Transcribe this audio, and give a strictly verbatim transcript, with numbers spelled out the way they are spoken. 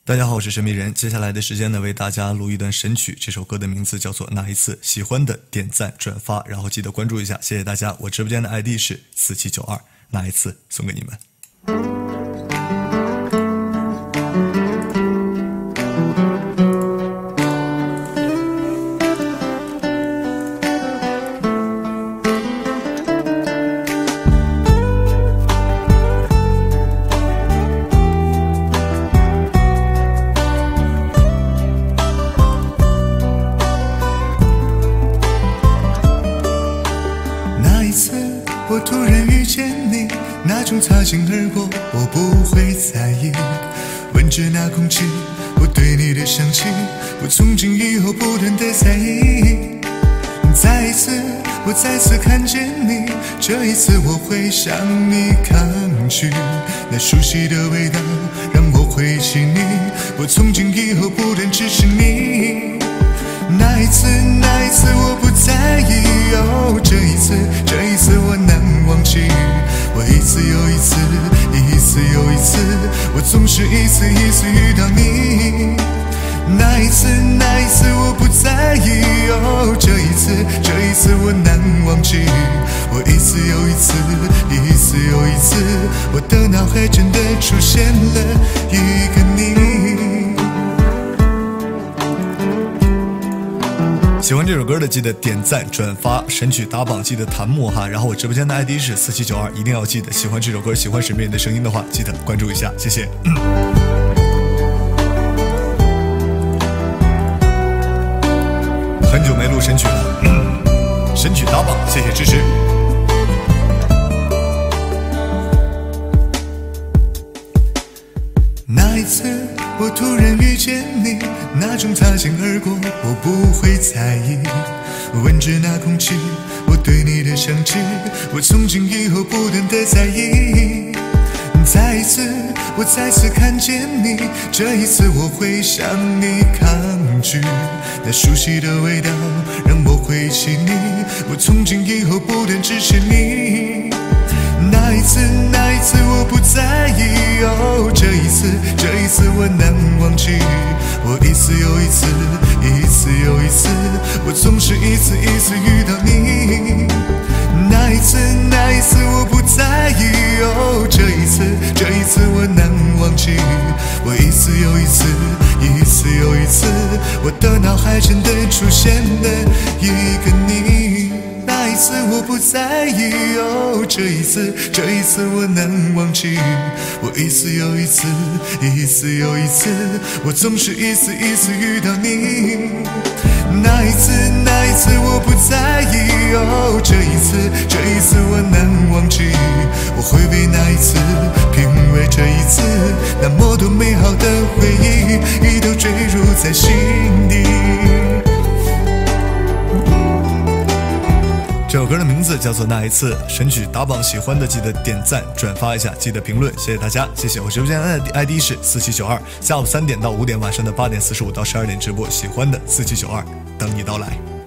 大家好，我是神秘人。接下来的时间呢，为大家录一段神曲。这首歌的名字叫做《那一次》，喜欢的点赞转发，然后记得关注一下，谢谢大家。我直播间的 I D 是四七九二，那一次送给你们。 我突然遇见你，那种擦肩而过我不会在意，闻着那空气，我对你的香气，我从今以后不断的在意。再一次，我再次看见你，这一次我会向你抗拒，那熟悉的味道让我回起你，我从今以后不断支持你。那一次，那一次我不在意，哦，这一次，这一次我难忘记。我一次又一次，一次又一次，我总是一次一次遇到你。那一次，那一次我不在意，哦，这一次，这一次我难忘记。我一次又一次，一次又一次，我的脑海真的出现了一个你。 喜欢这首歌的记得点赞转发，神曲打榜记得弹幕哈。然后我直播间的 I D 是四七九二，一定要记得喜欢这首歌，喜欢神秘人的声音的话，记得关注一下，谢谢。很久没录神曲了，神曲打榜，谢谢支持。 那一次我突然遇见你，那种擦肩而过我不会在意，闻着那空气，我对你的香气，我从今以后不断的在意。再一次，我再次看见你，这一次我会向你抗拒，那熟悉的味道让我回起你，我从今以后不断支持你。那一次，那一次我不在意，哦，这一次，这一次我难忘记。我一次又一次，一次又一次，我总是一次一次遇到你。那一次，那一次我不在意，哦，这一次，这一次我难忘记。我一次又一次，一次又一次，我的脑海真的出现了一个你。那一次我不在意，哦，这一次，这一次我难忘记。我一次又一次，一次又一次，我总是一次一次遇到你。那一次，那一次我不在意，哦，这一次，这一次我难忘记。我会为那一次，品味这一次，那么多美好的回忆，一都坠入在心底。 这首歌的名字叫做《那一次》，神曲打榜，喜欢的记得点赞转发一下，记得评论，谢谢大家，谢谢。我直播间的 I D 是四七九二，下午三点到五点，晚上的八点四十五到十二点直播，喜欢的四七九二等你到来。